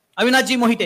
अविनाशजी मोहिते।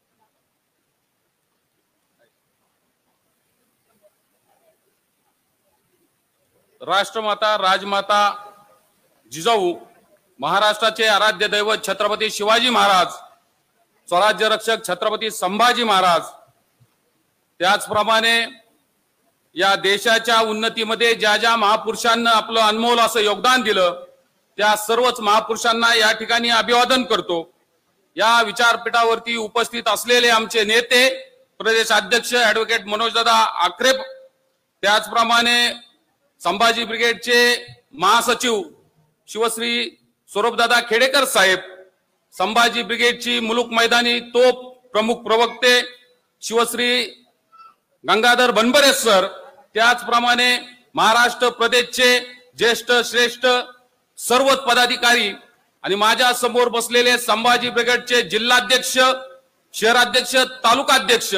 राष्ट्रमाता राजमाता जिजाऊ, महाराष्ट्राचे आराध्य दैवत छत्रपती शिवाजी महाराज, स्वराज्य रक्षक छत्रपती संभाजी महाराज, त्याचप्रमाणे या देशाच्या उन्नतीमध्ये ज्या ज्या महापुरुषांना आपलं अनमोल असं योगदान दिलं त्या सर्वच महापुरुषांना या ठिकाणी अभिवादन करतो। या विचारपीठावरती उपस्थित असलेले आमचे नेते प्रदेश अध्यक्ष ॲडव्होकेट मनोजदादा आखरे, त्याचप्रमाणे संभाजी ब्रिगेडचे महासचिव शिवश्री स्वरूपदादा खेडेकर साहेब, संभाजी ब्रिगेडची मुलुक मैदानी तोप प्रमुख प्रवक्ते शिवश्री गंगाधर बनबरे सर, त्याचप्रमाणे महाराष्ट्र प्रदेशचे ज्येष्ठ श्रेष्ठ सर्वच पदाधिकारी आणि माझ्या समोर बसलेले संभाजी ब्रिगेडचे जिल्हाध्यक्ष, शहराध्यक्ष, तालुकाध्यक्ष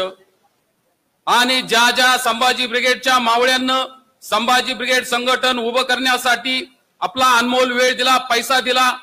आणि ज्या ज्या संभाजी ब्रिगेडच्या मावळ्यांना संभाजी ब्रिगेड संघटन उभं करण्यासाठी आपला अनमोल वेळ दिला, पैसा दिला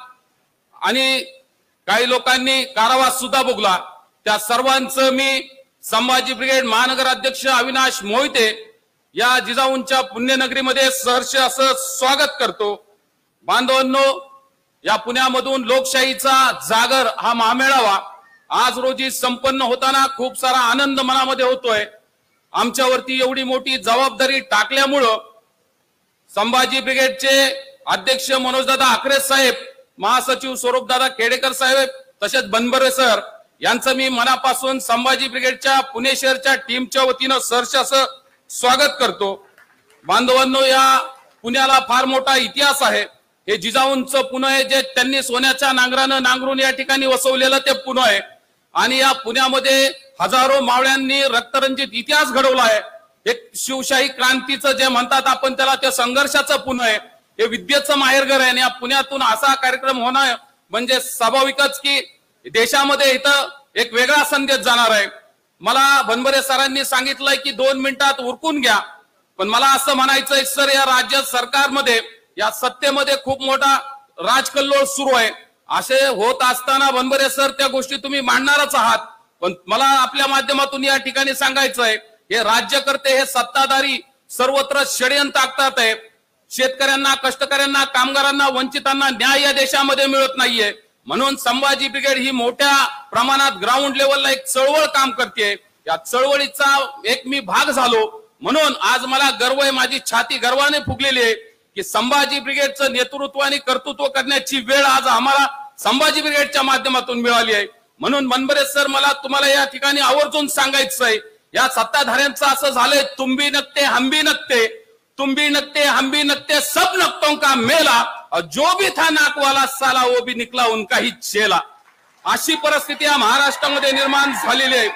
आणि काही लोकांनी कारावास सुद्धा भोगला, त्या सर्वांचं मी संभाजी ब्रिगेड महानगर अध्यक्ष अविनाश मोहिते या जिजाऊंच्या पुण्यनगरीमध्ये सहर्ष असं स्वागत करतो। बांधवांनो, या पुण्यामधून लोकशाहीचा जागर हा महामेळावा आज रोजी संपन्न होताना खूप सारा आनंद मनामध्ये होतोय। आमच्यावरती एवढी मोठी जबाबदारी टाकल्यामुळं संभाजी ब्रिगेडचे अध्यक्ष मनोजदादा आखरे साहेब, महासचिव स्वरूपदादा खेडेकर साहेब तसेच बनबरे सर यांचं मी मनापासून संभाजी ब्रिगेडच्या पुणे शहरच्या टीमच्या वतीनं सहर्ष असं स्वागत करतो। बांधवांनो, या पुण्याला फार मोठा इतिहास आहे। हे जिजाऊंचं पुणे आहे, जे त्यांनी सोन्याच्या नांगरानं नांगरून या ठिकाणी वसवलेलं ते पुणे आहे आणि या पुण्यामध्ये हजारो मावळ्यांनी रक्तरंजित इतिहास घडवला आहे। एक शिवशाही क्रांतीचं जे म्हणतात आपण त्याला, ते संघर्षाचं पुणे आहे, हे विद्येचं माहेरघर आहे आणि या पुण्यातून असा कार्यक्रम होणं म्हणजे स्वाभाविकच की देशामध्ये इथं एक वेगळा संदेश जाणार आहे। मला बनबरे सरांनी सांगितलंय की 2 मिनिटात उरकून घ्या, पण मला असं म्हणायचंय सर, या राज्य सरकारमध्ये या सत्तेमध्ये खूप मोठा राजकल्लोळ सुरू आहे। असे होत असताना बनबरे सर त्या गोष्टी तुम्ही मांडणारच आहात, पण मला आपल्या माध्यमातून या ठिकाणी सांगायचंय, हे राज्यकर्ते हे सत्ताधारी सर्वत्र षडयंत्र आखतात आहे। शेतकऱ्यांना, कष्टकऱ्यांना, कामगारांना, वंचितांना न्याय या देशामध्ये मिळत नाहीये, म्हणून संभाजी ब्रिगेड ही मोठ्या प्रमाणात ग्राउंड लेवलला एक चळवळ काम करते। या चळवळीचा एक मी भाग झालो, म्हणून आज मला गर्व आहे, माझी छाती गर्वाने फुगलेली आहे की संभाजी ब्रिगेडचं नेतृत्व आणि कर्तृत्व करण्याची वेळ आज आम्हाला संभाजी ब्रिगेडच्या माध्यमातून मिळाली आहे। म्हणून बनबरे सर, मला तुम्हाला या ठिकाणी आवर्जून सांगायचं आहे, या सत्ताधाऱ्यांचं असं झालंय, तुम भी नकते हम भी नकते, तुम भी नकते हम भी नकते, सब नकतों का मेला, और जो भी था नाक वाला साला वो भी निकला उनका ही चेला। अशी परिस्थिती या महाराष्ट्रामध्ये निर्माण झालेली आहे।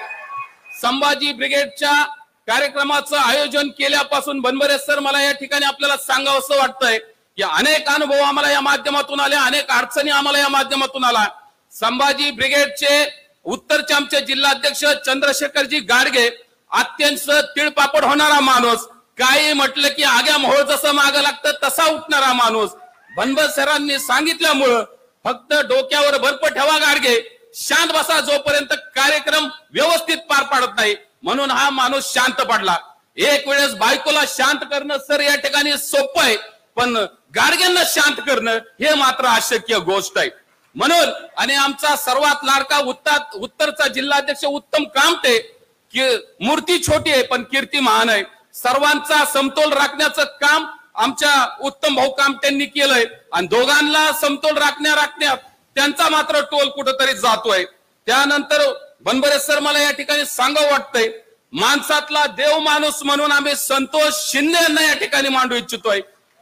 संभाजी ब्रिगेडच्या कार्यक्रमाचं आयोजन केल्यापासून बनबरे सर, मला या ठिकाणी आपल्याला सांगावं असं वाटतंय की अनेक अनुभव आम्हाला या माध्यमातून आले, अनेक अडचणी आम्हाला या माध्यमातून आला। संभाजी ब्रिगेडचे उत्तरचे आमचे जिल्हाध्यक्ष चंद्रशेखरजी गाडगे, अत्यंत तिळपापड होणारा माणूस, काही म्हटलं की आग्या मोहोळ जसं मागं लागतं तसा उठणारा माणूस। बनबरे सरांनी सांगितल्यामुळं फक्त डोक्यावर बर्फ ठेवा गाडगे, शांत बसा, जोपर्यंत कार्यक्रम व्यवस्थित पार पाडत नाही, म्हणून हा माणूस शांत पडला। एक वेळेस बायकोला शांत करणं सर या ठिकाणी सोपं आहे, पण गाडग्यांना शांत करणं हे मात्र अशक्य गोष्ट आहे। म्हणून आणि आमचा सर्वात लाडका उत्तरचा जिल्हाध्यक्ष उत्तम कामटे, की मूर्ती छोटी आहे पण कीर्ती महान आहे, सर्वांचा समतोल राखण्याचं काम आमच्या उत्तम भाऊ कामटेंनी केलंय आणि दोघांना समतोल राखण्यात त्यांचा मात्र टोल कुठेतरी जातोय। त्यानंतर बनबरे सर, मला या ठिकाणी सांगावं वाटतंय, माणसातला देव माणूस म्हणून आम्ही संतोष शिंदे यांना या ठिकाणी मांडू इच्छितोय।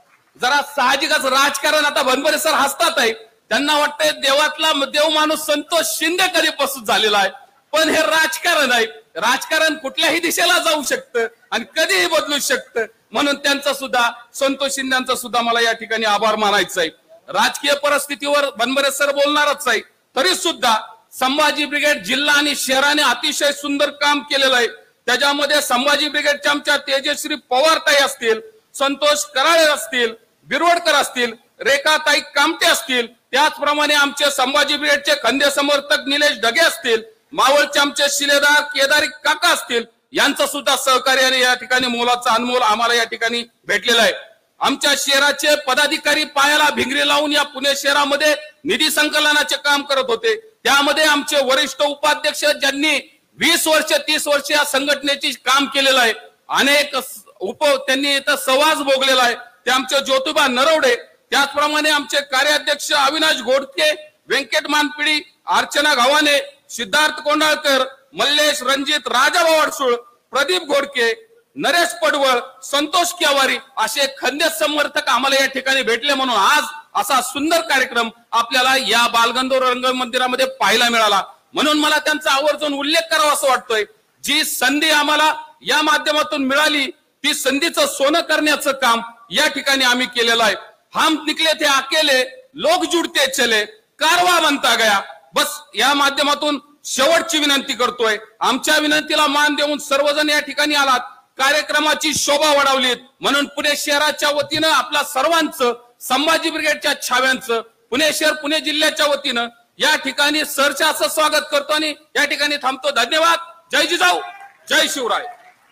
जरा साहजिकच राजकारण, आता बनबरे सर हसतात आहे, त्यांना वाटतंय देवातला देव माणूस संतोष शिंदे कधीपासून झालेला आहे, पण हे राजकारण आहे, राजकारण कुठल्याही दिशेला जाऊ शकतं आणि कधीही बदलू शकतं, म्हणून त्यांचा सुद्धा, संतोष शिंदेचा सुद्धा मला या ठिकाणी आभार मानायचा आहे। राजकीय परिस्थितीवर बनबरे सर बोलणारच आहे, तरी सुद्धा संभाजी ब्रिगेड जिल्हा आणि शहराने अतिशय सुंदर काम केलेलं आहे। त्याच्यामध्ये संभाजी ब्रिगेडच्या आमच्या तेजश्री पवारताई असतील, संतोष कराळे असतील, बिरवडकर असतील, रेखाताई कामटे असतील, त्याचप्रमाणे आमचे संभाजी ब्रिगेडचे खंदे समर्थक निलेश ढगे असतील, मावळचे आमचे शिलेदार केदारी काका असतील, यांचं सुद्धा सहकार्याने या ठिकाणी मोलाचा अनमोल आम्हाला या ठिकाणी भेटलेला आहे। आमच्या शहराचे पदाधिकारी पायाला भिंगरी लावून या पुणे शहरामध्ये निधी संकलनाचे काम करत होते। त्यामध्ये आमचे वरिष्ठ उपाध्यक्ष ज्यांनी 20 वर्ष 30 वर्ष या संघटनेची काम केलेलं आहे, अनेक त्यांनी इथं सहवास भोगलेला आहे, ते आमचे ज्योतिबा नरवडे। त्याचप्रमाणे आमचे कार्याध्यक्ष अविनाश घोडके, व्यंकट मानपिडी, अर्चना गावाने, सिद्धार्थ कोंडाळकर, मल्लेश रणजित, राजाभाऊ अडसूळ, प्रदीप घोडके, नरेश पडवळ, संतोष केवारी असे खंदे समर्थक आम्हाला या ठिकाणी भेटले, म्हणून आज असा सुंदर कार्यक्रम आपल्याला या बालगंधर्व रंगमंदिरामध्ये पाहायला मिळाला। म्हणून मला त्यांचा आवर्जून उल्लेख करावा असं वाटतोय। जी संधी आम्हाला या माध्यमातून मिळाली ती संधीचं सोनं करण्याचं काम या ठिकाणी आम्ही केलेलं आहे। हम निकले थे अकेले, लोग जुड़ते चले, कारवा बनता गया। बस या माध्यमातून शेवटची विनंती करतोय, आमच्या विनंतीला मान देऊन सर्वजण या ठिकाणी आलात, कार्यक्रमाची शोभा वाढवलीत, म्हणून पुणे शहराच्या वतीनं आपल्या सर्वांचं, संभाजी ब्रिगेडच्या छाव्यांचं, पुणे शहर पुणे जिल्ह्याच्या वतीनं या ठिकाणी सरचं असं स्वागत करतो आणि या ठिकाणी थांबतो। धन्यवाद। जय जिजाऊ, जय शिवराय।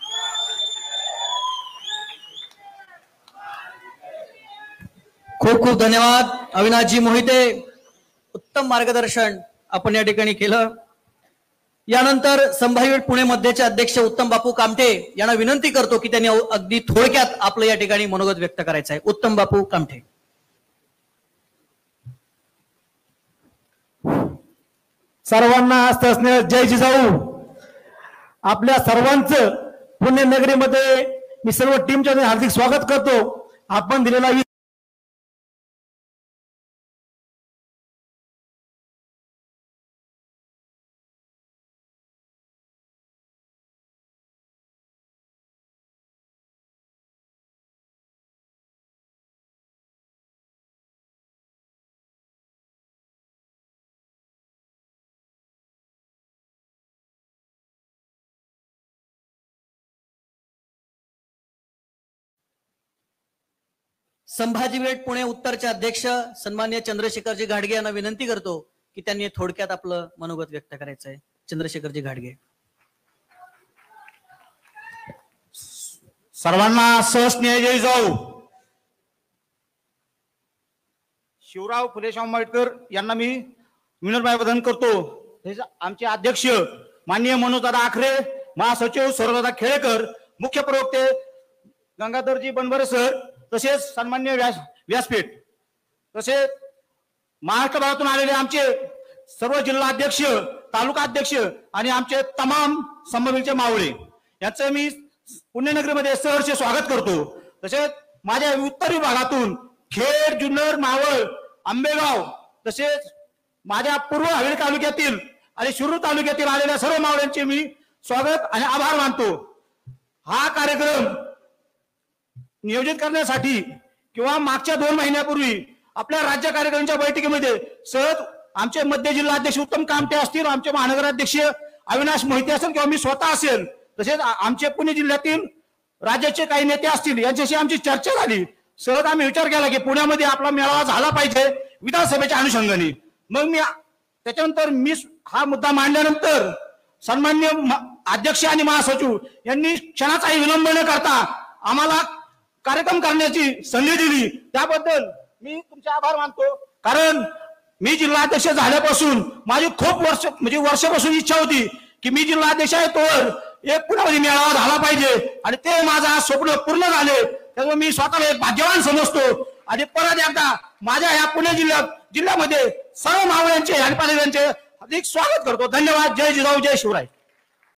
खूप खूप धन्यवाद अविनाशजी मोहिते, उत्तम मार्गदर्शन आपण या ठिकाणी केलं। यानंतर संभाजी पुणे मध्यचे अध्यक्ष उत्तम बापू कामठे यांना विनंती करतो की त्यांनी अगदी थोडक्यात आपलं या ठिकाणी मनोगत व्यक्त करायचं आहे। उत्तम बापू कामठे। सर्वांना असणे जय जिजाऊ। आपल्या सर्वांचं पुणे नगरीमध्ये मी सर्व टीमच्या हार्दिक स्वागत करतो। आपण दिलेला संभाजी ब्रिगेड पुणे उत्तरचे अध्यक्ष सन्मान्य चंद्रशेखरजी घाडगे यांना विनंती करतो की त्यांनी थोडक्यात आपलं मनोगत व्यक्त करायचं आहे। चंद्रशेखरजी घाडगे। सर्वांना सहस्नेह जय जिजाऊ। शिवराव फुले शाहू आंबेडकर यांना मी विनम्र अभिवादन करतो। आमचे अध्यक्ष माननीय मनोजदादा आखरे, महासचिव सौरदादा खेळेकर, मुख्य प्रवक्ते गंगाधरजी बनवरे सर, तसेच सन्मान्य व्यासपीठ, तसेच महाराष्ट्र भागातून आलेले आमचे सर्व जिल्हा अध्यक्ष, तालुका अध्यक्ष आणि आमचे तमाम संभाजीचे मावळे यांचं मी पुणे नगरीमध्ये सहर्ष स्वागत करतो। तसेच माझ्या उत्तर विभागातून खेड, जुन्नर, मावळ, आंबेगाव, तसेच माझ्या पूर्व हवेली तालुक्यातील आणि शिरूर तालुक्यातील आलेल्या सर्व मावळ्यांचे मी स्वागत आणि आभार मानतो। हा कार्यक्रम नियोजित करण्यासाठी किंवा मागच्या 2 महिन्यापूर्वी आपल्या राज्य कार्यकारिणीच्या बैठकीमध्ये सहज आमचे मध्य जिल्हा अध्यक्ष उत्तम कामटे असतील, आमचे महानगराध्यक्ष अविनाश मोहिते असेल किंवा मी स्वतः असेल, तसेच आमचे पुणे जिल्ह्यातील राज्याचे काही नेते असतील यांच्याशी आमची चर्चा झाली। सहज आम्ही विचार केला की पुण्यामध्ये आपला मेळावा झाला पाहिजे विधानसभेच्या अनुषंगाने। मग मी त्याच्यानंतर हा मुद्दा मांडल्यानंतर सन्मान्य अध्यक्ष आणि महासचिव यांनी क्षणाचाही विलंब न करता आम्हाला कार्यक्रम करण्याची संधी दिली, त्याबद्दल मी तुमचे आभार मानतो। कारण मी जिल्हाध्यक्ष झाल्यापासून माझी खूप वर्षापासून इच्छा होती की मी जिल्हाध्यक्ष आहे तोवर एक पुण्यामध्ये मेळावा झाला पाहिजे आणि ते माझा स्वप्न पूर्ण झाले। त्यामुळे मी स्वतःला एक भाग्यवान समजतो आणि परत एकदा माझ्या या पुणे जिल्ह्यामध्ये सर्व मावळ्यांचे आणि पालकांचे अधिक स्वागत करतो। धन्यवाद। जय जिजाऊ, जय शिवराय।